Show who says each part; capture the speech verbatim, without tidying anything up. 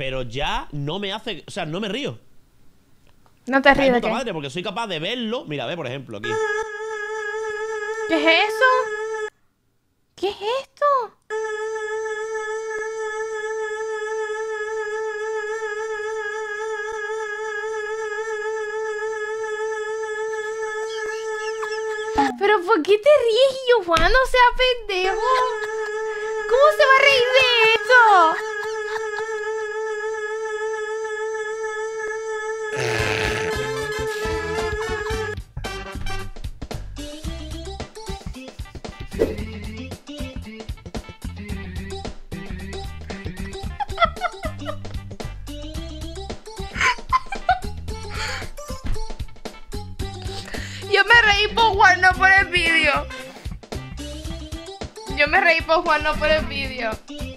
Speaker 1: pero ya no me hace... O sea, no me río.
Speaker 2: No te ríes de
Speaker 1: puta
Speaker 2: qué.
Speaker 1: madre, porque soy capaz de verlo. Mira, ve, por ejemplo, aquí.
Speaker 2: ¿Qué es eso? ¿Qué es esto? ¿Pero por qué te ríes, Giovanna? No sea pendejo. ¿Cómo se va a reír de esto? Yo me reí por Juan, no por el vídeo. Yo me reí por Juan, no por el vídeo.